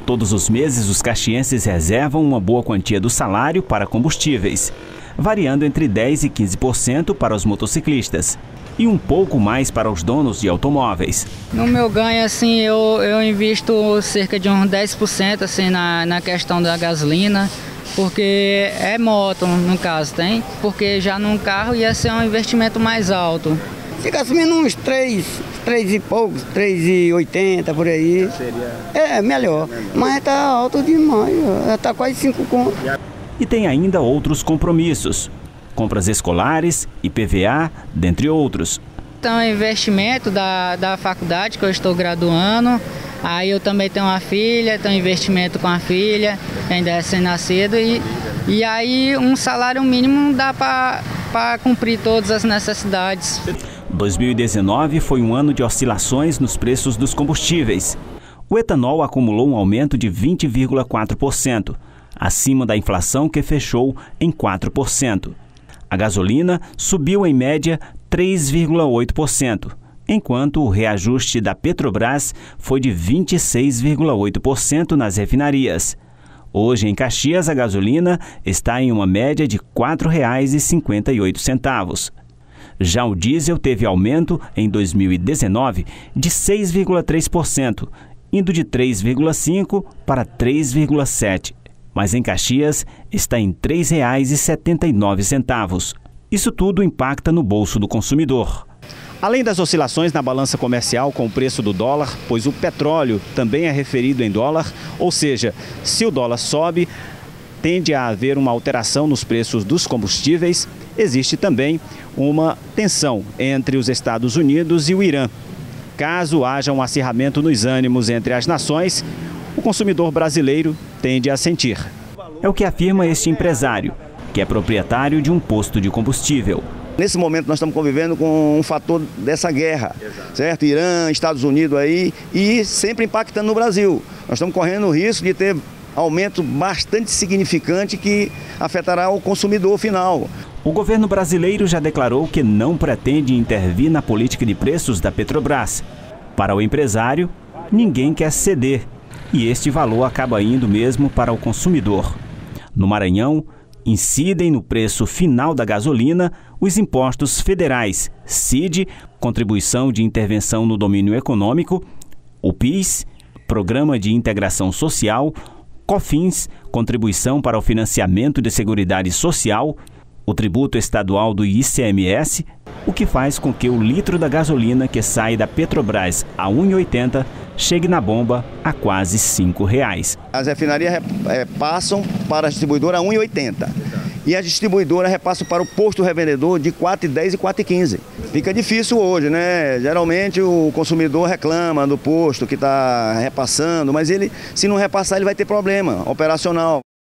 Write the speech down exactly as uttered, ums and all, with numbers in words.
Todos os meses, os caxienses reservam uma boa quantia do salário para combustíveis, variando entre dez e quinze por cento para os motociclistas e um pouco mais para os donos de automóveis. No meu ganho, assim, eu, eu invisto cerca de uns dez por cento assim, na, na questão da gasolina, porque é moto, no caso, tem, porque já num carro ia ser um investimento mais alto. Fica assumindo uns três, três e poucos, três e oitenta por aí. Seria... É, melhor. Mas tá alto demais, tá quase cinco contos. E tem ainda outros compromissos. Compras escolares, I P V A, dentre outros. Então, é investimento da, da faculdade que eu estou graduando. Aí eu também tenho uma filha, tenho investimento com a filha, que ainda é recém-nascido. E, e aí um salário mínimo dá para cumprir todas as necessidades. dois mil e dezenove foi um ano de oscilações nos preços dos combustíveis. O etanol acumulou um aumento de vinte vírgula quatro por cento, acima da inflação que fechou em quatro por cento. A gasolina subiu em média três vírgula oito por cento, enquanto o reajuste da Petrobras foi de vinte e seis vírgula oito por cento nas refinarias. Hoje, em Caxias, a gasolina está em uma média de quatro reais e cinquenta e oito centavos. Já o diesel teve aumento em dois mil e dezenove de seis vírgula três por cento, indo de três vírgula cinco por cento para três vírgula sete por cento. Mas em Caxias está em três reais e setenta e nove centavos. Isso tudo impacta no bolso do consumidor. Além das oscilações na balança comercial com o preço do dólar, pois o petróleo também é referido em dólar, ou seja, se o dólar sobe, tende a haver uma alteração nos preços dos combustíveis. Existe também uma tensão entre os Estados Unidos e o Irã. Caso haja um acirramento nos ânimos entre as nações, o consumidor brasileiro tende a sentir. É o que afirma este empresário, que é proprietário de um posto de combustível. Nesse momento nós estamos convivendo com um fator dessa guerra, certo? Irã, Estados Unidos aí, e sempre impactando no Brasil. Nós estamos correndo o risco de ter aumento bastante significante que afetará o consumidor final. O governo brasileiro já declarou que não pretende intervir na política de preços da Petrobras. Para o empresário, ninguém quer ceder, e este valor acaba indo mesmo para o consumidor. No Maranhão, incidem no preço final da gasolina os impostos federais, C I D, Contribuição de Intervenção no Domínio Econômico, o PIS, Programa de Integração Social, COFINS, Contribuição para o Financiamento de Seguridade Social, o tributo estadual do I C M S, o que faz com que o litro da gasolina que sai da Petrobras a um real e oitenta centavos chegue na bomba a quase cinco reais. As refinarias é, passam para a distribuidora a um real e oitenta centavos e a distribuidora repassa para o posto revendedor de quatro reais e dez centavos e quatro reais e quinze centavos. Fica difícil hoje, né? Geralmente o consumidor reclama do posto que está repassando, mas ele, se não repassar, ele vai ter problema operacional.